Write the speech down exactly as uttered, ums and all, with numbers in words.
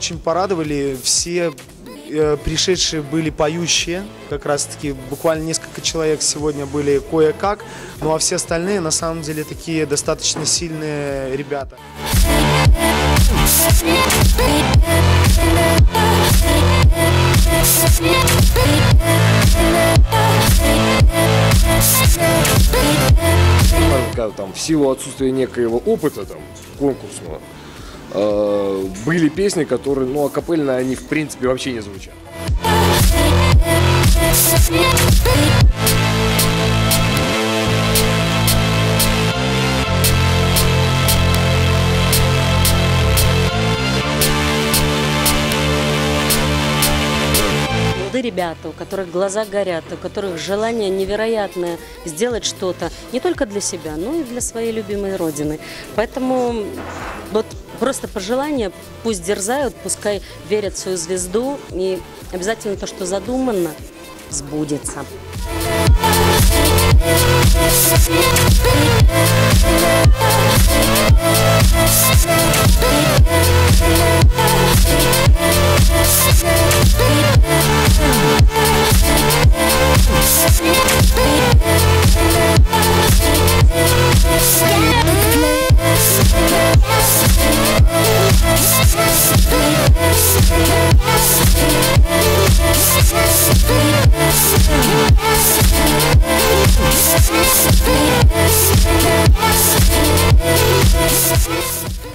очень порадовали. Все э, пришедшие были поющие, как раз-таки буквально несколько человек сегодня были кое-как, ну а все остальные на самом деле такие достаточно сильные ребята. Там, в силу отсутствия некоего опыта там, конкурсного, э, были песни, которые, ну, акапельно они в принципе вообще не звучат. Ребята, у которых глаза горят, у которых желание невероятное сделать что-то не только для себя, но и для своей любимой родины. Поэтому вот просто пожелание, пусть дерзают, пускай верят в свою звезду, и обязательно то, что задумано, сбудется. We'll be right back.